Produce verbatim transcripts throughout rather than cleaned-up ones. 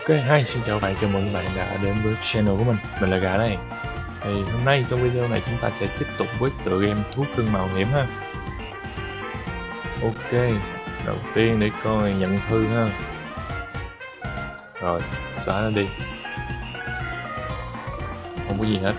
Ok, hi, xin chào bạn, chào mừng bạn đã đến với channel của mình, mình là Gà đây. Thì hôm nay trong video này chúng ta sẽ tiếp tục với tựa game thú cưng mạo hiểm ha. Ok, đầu tiên để coi nhận thư ha. Rồi, xóa nó đi. Không có gì hết.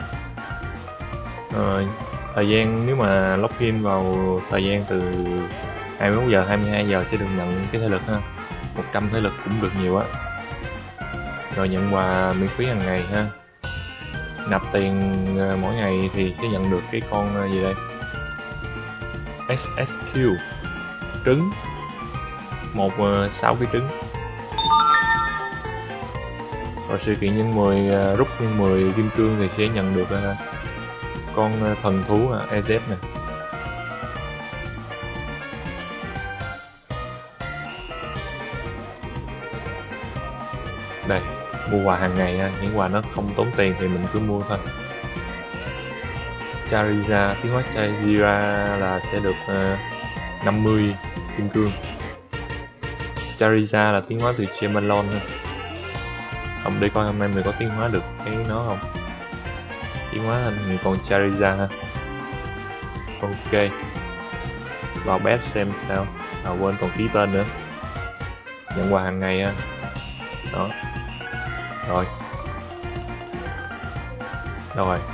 Rồi, thời gian nếu mà login vào thời gian từ hai mươi mốt giờ hai mươi hai giờ sẽ được nhận cái thể lực ha. một trăm thể lực cũng được nhiều á. Rồi nhận quà miễn phí hàng ngày ha. Nạp tiền uh, mỗi ngày thì sẽ nhận được cái con uh, gì đây, ét ét quy trứng, một uh, sáu cái trứng. Rồi sự kiện nhân mười uh, rút nhân mười kim cương thì sẽ nhận được uh, con uh, thần thú uh, e zét nè. Đây, mua quà hàng ngày ha, những quà nó không tốn tiền thì mình cứ mua thôi. Charizard, tiếng hóa Charizard là sẽ được uh, năm mươi kim cương. Charizard là tiến hóa từ Gemalon ha. Không, để coi hôm nay mình có tiến hóa được cái nó không. Tiến hóa thành con Charizard ha. Ok, vào bếp xem sao. À, quên còn ký tên nữa. Nhận quà hàng ngày ha. Đó. Rồi. Đâu rồi?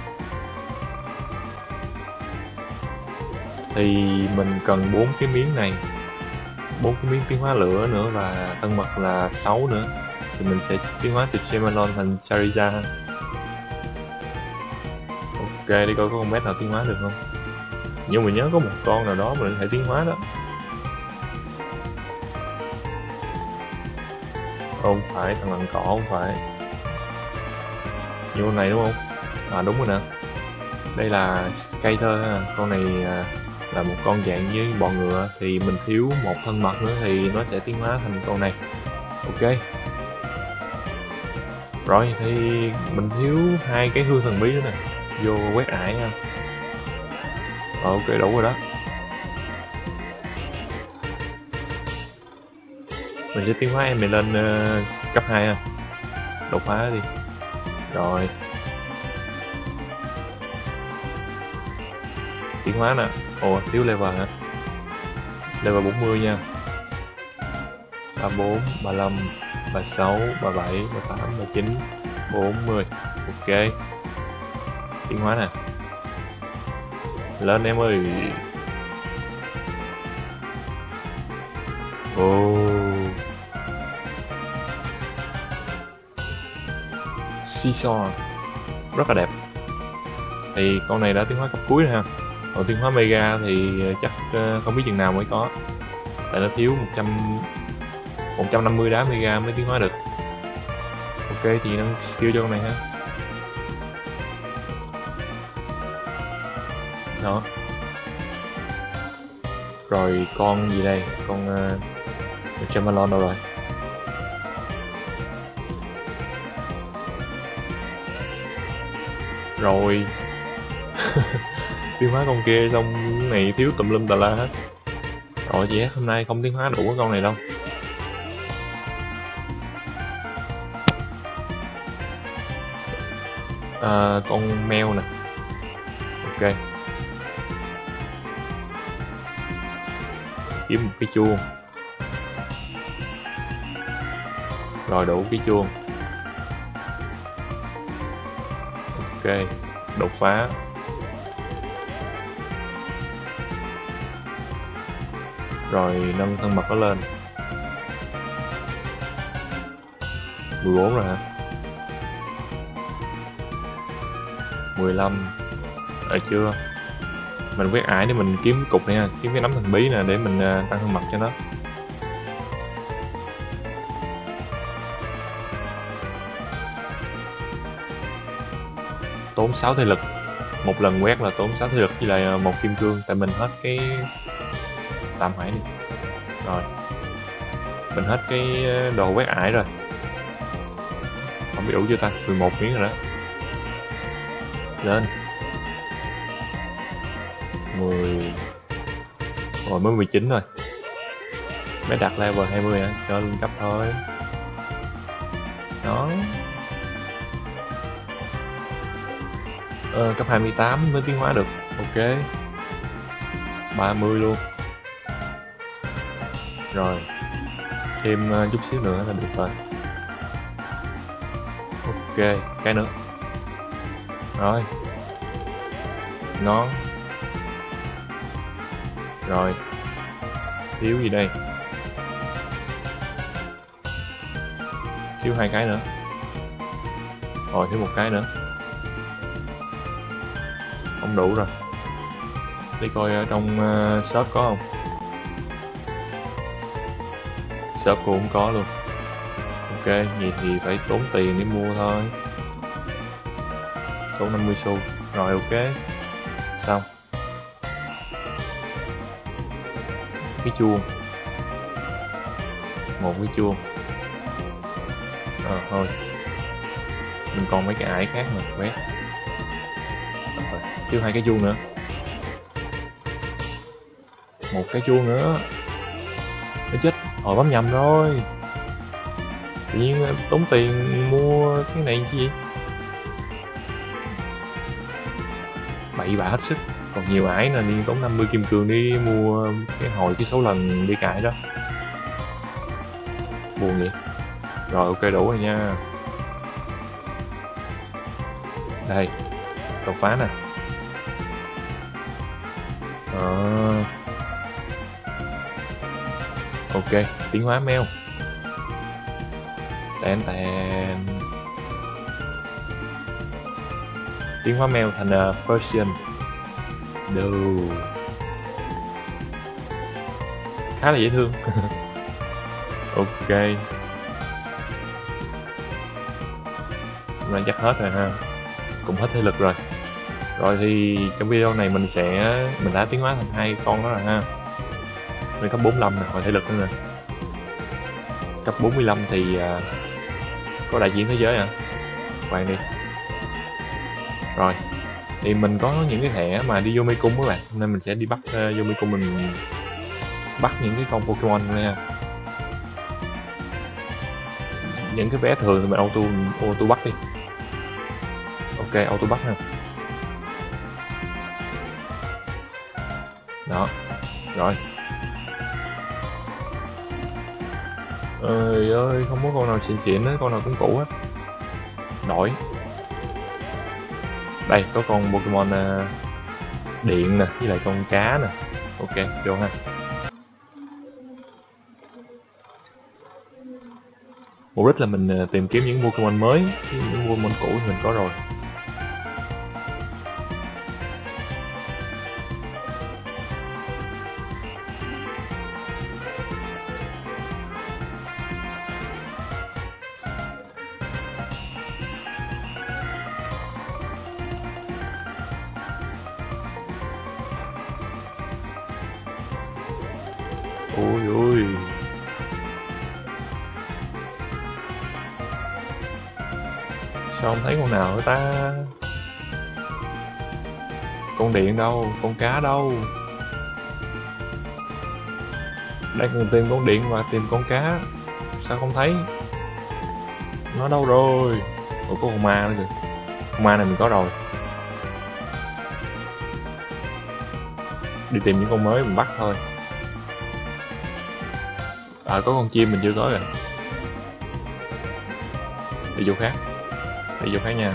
Thì mình cần bốn cái miếng này, bốn cái miếng tiến hóa lửa nữa và thân mật là sáu nữa, thì mình sẽ tiến hóa từ Gemalon thành Charizard. Ok, đi coi có con bé nào tiến hóa được không. Nhưng mình nhớ có một con nào đó mình có thể tiến hóa đó. Không phải, thằng lằn cỏ không phải. Như con này đúng không? À đúng rồi nè. Đây là Skater ha. Con này à, là một con dạng với bò ngựa, thì mình thiếu một thân mật nữa thì nó sẽ tiến hóa thành con này. Ok. Rồi thì mình thiếu hai cái hương thần bí nữa nè. Vô quét ải ha. Rồi, ok đủ rồi đó. Mình sẽ tiến hóa em này lên uh, cấp hai ha. Đột phá đi. Rồi. Tiến hóa nè. Ồ, thiếu level hả? Level bốn mươi nha. ba mươi bốn, ba mươi lăm, ba mươi sáu, ba mươi bảy, ba mươi tám, ba mươi chín, bốn mươi. Ok. Tiến hóa nè. Lên em ơi. Ồ. Seesaw rất là đẹp. Thì con này đã tiến hóa cấp cuối rồi ha. Còn tiến hóa mega thì chắc uh, không biết chừng nào mới có, tại nó thiếu một trăm, một trăm năm mươi đá mega mới tiến hóa được. Ok thì nâng skill cho con này ha. Đó. Rồi con gì đây, con uh, Gemalon đâu rồi. Rồi. Tiến hóa con kia xong này thiếu tùm lum tà la hết. Rồi chị hôm nay không tiến hóa đủ cái con này đâu. À, con mèo nè. Ok. Kiếm một cái chuông. Rồi đủ cái chuông. Ok, đột phá. Rồi nâng thân mật nó lên. mười bốn rồi hả? mười lăm. Ở chưa? Mình quét ải để mình kiếm cái cục này ha, kiếm cái nấm thần bí nè để mình uh, tăng thân mật cho nó. Tốn sáu thể lực. Một lần quét là tốn sáu thể lực với lại một kim cương, tại mình hết cái tạm hoãn đi. Rồi. Mình hết cái đồ quét ải rồi. Không biết đủ chưa ta? mười một miếng rồi đó. Lên. mười. Rồi mới mười chín rồi. Mới đặt level hai mươi hả? Cho lên cấp thôi. Đó. Ờ, cấp hai mươi tám mới tiến hóa được. Ok. ba mươi luôn. Rồi. Thêm uh, chút xíu nữa là được rồi. Ok, cái nữa. Rồi. Nón. Rồi. Thiếu gì đây? Thiếu hai cái nữa. Rồi thiếu một cái nữa. Không đủ rồi. Đi coi ở trong uh, shop có không? Shop cũng có luôn. Ok, vậy thì phải tốn tiền để mua thôi. Tốn năm mươi xu. Rồi ok. Xong. Cái chuông. Một cái chuông. Ờ à, thôi. Mình còn mấy cái ải khác mà quét. Rồi, thiếu hai cái chuông nữa. Một cái chuông nữa. Nó chết. Hồi bấm nhầm rồi. Tự nhiên tốn tiền mua cái này chứ gì. Bậy bạ hết sức. Còn nhiều ải nè, đi tốn năm mươi kim cương đi mua cái hồi cái số lần đi cãi đó. Buồn vậy. Rồi ok đủ rồi nha. Đây. Đột phá nè. Đó. Ok, tiến hóa mèo. Tàn tàn. Tiến hóa mèo thành uh, Persian. Đồ. Khá là dễ thương. Ok. Hôm nay chắc hết rồi ha. Cũng hết thể lực rồi. Rồi thì trong video này mình sẽ mình đã tiến hóa thành hai con đó rồi ha. Mình cấp bốn mươi lăm nè, hồi thể lực nữa nè. Cấp bốn mươi lăm thì uh, có đại diện thế giới à? Khoan đi. Rồi. Thì mình có những cái thẻ mà đi vô mê cung các bạn, nên mình sẽ đi bắt uh, vô mê cung mình bắt những cái con Pokemon nha. Những cái vé thường thì mình auto auto bắt đi. Ok, auto bắt nè. Đó. Rồi. Ơi ơi, không có con nào xịn xịn hết, con nào cũng cũ hết. Đổi. Đây, có con Pokemon uh, điện nè, với lại con cá nè. Ok, vô ha. Mục đích là mình uh, tìm kiếm những Pokemon mới, chứ những Pokemon cũ thì mình có rồi. Ôi ôi. Sao không thấy con nào nữa ta? Con điện đâu? Con cá đâu? Đang cần tìm con điện và tìm con cá. Sao không thấy? Nó đâu rồi? Ủa có con ma nữa kìa. Con ma này mình có rồi. Đi tìm những con mới mình bắt thôi. À có con chim mình chưa có rồi. Đi vô khác. Đi vô khác nha.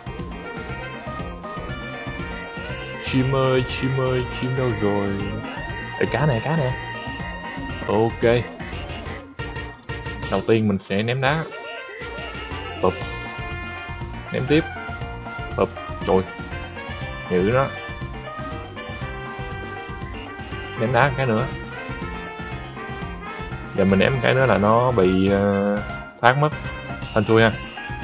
Chim ơi, chim ơi, chim đâu rồi? Đây cá nè, cá nè. Ok. Đầu tiên mình sẽ ném đá. Bụp. Ném tiếp. Bụp. Trời. Nhữ đó. Ném đá cái nữa. Giờ mình ném cái nữa là nó bị uh, thoát mất. Hên xui ha.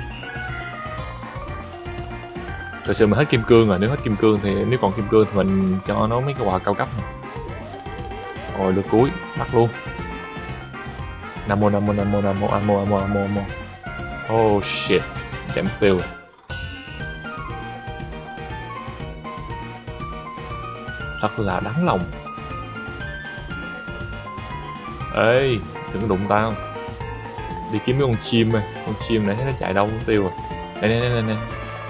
Thật sự mình hết kim cương rồi, nếu hết kim cương thì nếu còn kim cương thì mình cho nó mấy cái quà cao cấp này. Rồi lượt cuối, bắt luôn. Namo namo namo namo amo amo amo amo. Oh shit, chạm mục tiêu rồi. Thật là đáng lòng. Ê, đừng đụng tao. đi kiếm cái con chim ơi. Con chim này thấy nó chạy đâu cũng tiêu rồi. Đây đây đây đây.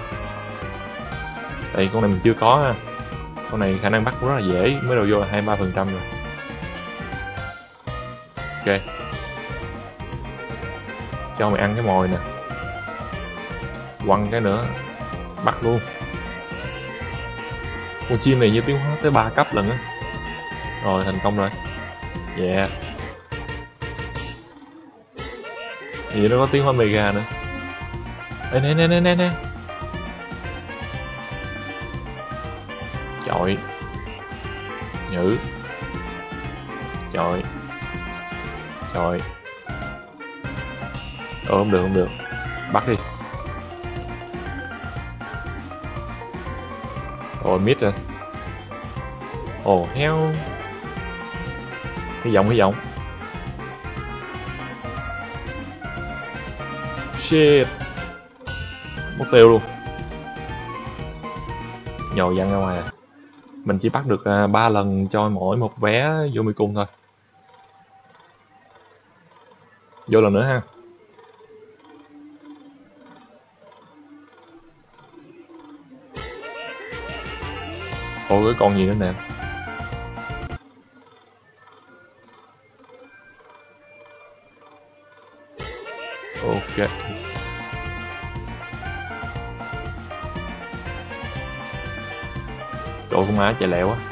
Đây con này mình chưa có ha. Con này khả năng bắt cũng rất là dễ, mới đầu vô là hai mươi ba phần trăm rồi. Ok, cho mày ăn cái mồi nè, quăng cái nữa, bắt luôn. Con chim này như tiến hóa tới ba cấp lần á. Rồi thành công rồi. Yeah. Vậy nó có tiến hóa mega nữa. Ê nè nè nè nè nè. Chọi. Nhử. Chọi. Chọi. Ờ không được không được. Bắt đi. Ồ mít rồi. Ồ heo. Hy vọng hy vọng. Shit. Mất tiêu luôn. Nhồi văng ra ngoài à. Mình chỉ bắt được uh, ba lần cho mỗi một vé vô mê cung thôi. Vô lần nữa ha. Ôi cái con gì nữa nè. Ok. Trời con má chạy lẹ quá.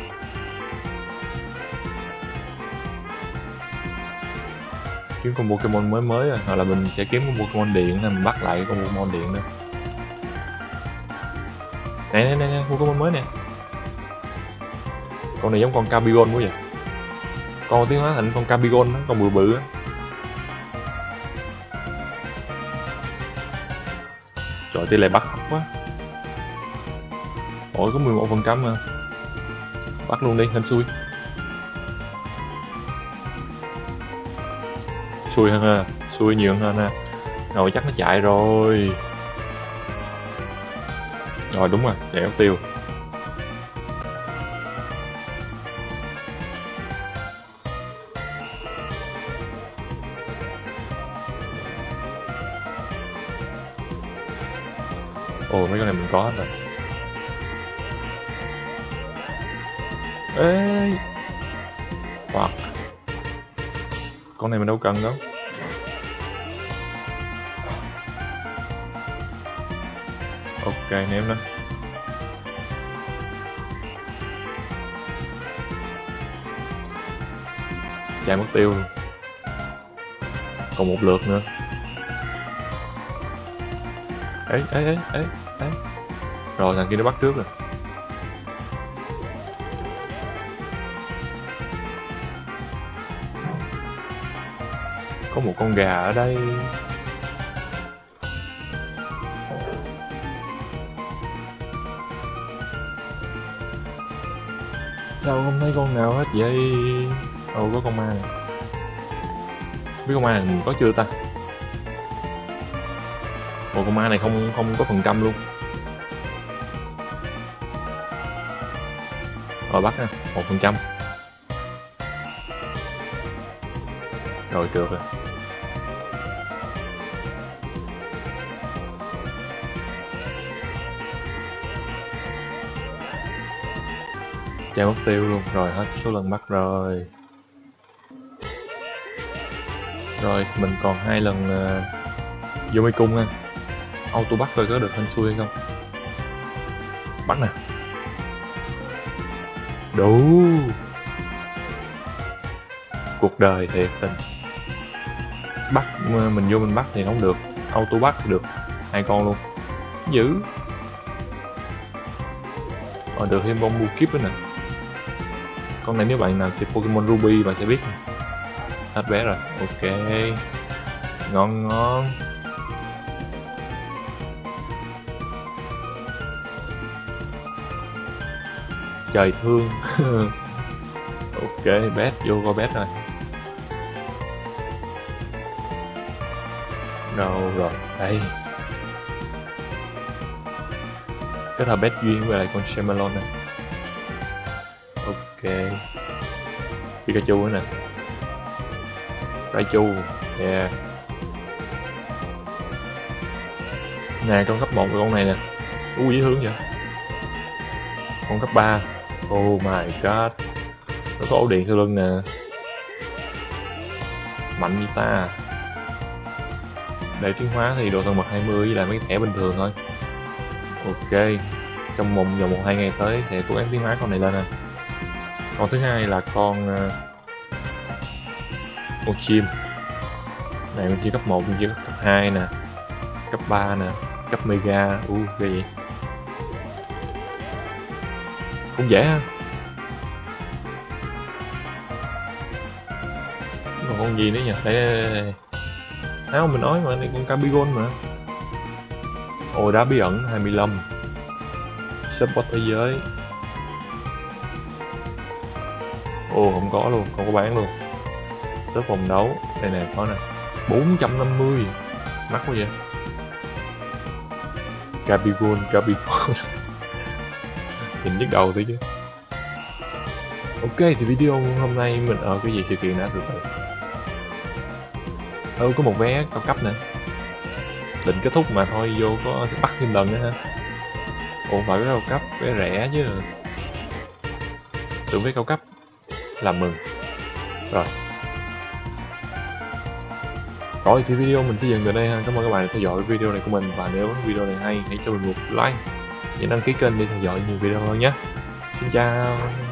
Kiếm con Pokemon mới mới rồi, hoặc là mình sẽ kiếm con Pokemon điện nên mình bắt lại con Pokemon điện nữa. Nè nè nè nè, Pokemon mới nè. Con này giống con Cabigon quá vậy. Con tiến hóa thành con Cabigon đó, con bự bự á. Trời tỷ lệ bắt thấp quá. Ôi có mười một phần trăm mà. Bắt luôn đi, hên xui. Xui hơn ha, xui nhiều hơn ha. Rồi chắc nó chạy rồi. Rồi đúng rồi, chạy ốc tiêu. Ồ mấy con này mình có hết rồi. Ê wow. Con này mình đâu cần đâu. Ok ném nó. Chạy mất tiêu luôn. Còn một lượt nữa. Ê ê ê ê ê. Rồi thằng kia nó bắt trước rồi. Có một con gà ở đây. Sao không thấy con nào hết vậy? Ồ có con ma này. Biết con ma này mình có chưa ta? Ồ con ma này không không có phần trăm luôn. Rồi bắt nha, một phần trăm. Rồi trượt rồi. Chạy mất tiêu luôn. Rồi hết số lần bắt rồi. Rồi mình còn hai lần uh, vô mê cung ha. Auto bắt coi có được hên xui hay không. Bắt nè. Đủ. Cuộc đời thiệt tình. Bắt mình vô mình bắt thì không được. Auto bắt thì được. Hai con luôn. Dữ. Rồi được thêm bông Mukip nữa nè. Con này nếu bạn nào chơi Pokemon Ruby bạn sẽ biết. Hết vé rồi. Ok. Ngon ngon. Trời thương. Ok, bet vô coi bet rồi. Đâu rồi, đây. Kết hợp bet duyên với lại con Shamelon này. Ok. Pikachu nữa nè. Raichu, yeah. Nè con cấp một con này nè. Ui dễ thương vậy. Con cấp ba. Oh my god. Nó có ổ điện sau lưng nè. Mạnh như ta. Để tiến hóa thì độ thân mật hai mươi với lại mấy cái thẻ bình thường thôi. Ok. Trong vòng vòng một hai ngày tới thì cố gắng tiến hóa con này lên nè. Con thứ hai là con uh, con chim. Này con chim cấp một, con chim cấp hai nè, cấp ba nè, cấp mega. U uh, ghê vậy. Cũng dễ ha. Còn con gì nữa nhỉ? Đây, đây, đây, đây. Áo mình nói mà, đây con Cabigon mà. Ồ, đá bí ẩn hai mươi lăm. Support thế giới. Ồ, không có luôn, không có bán luôn. Shop vòng đấu, đây nè, có nè. bốn trăm năm mươi. Mắc quá vậy. Cabigon, Cabigon. Nhìn nhức đầu tí chứ. Ok, thì video hôm nay mình ở cái gì sự kiện đã từ từ. Ừ, có một vé cao cấp nè. Định kết thúc mà thôi, vô có bắt thêm lần nữa ha. Ủa phải vé cao cấp, vé rẻ chứ. Tưởng vé cao cấp. Làm mừng. Rồi. Rồi thì video mình sẽ dừng tại đây ha. Cảm ơn các bạn đã theo dõi video này của mình. Và nếu video này hay, hãy cho mình một like và đăng ký kênh để theo dõi nhiều video hơn nhé. Xin chào.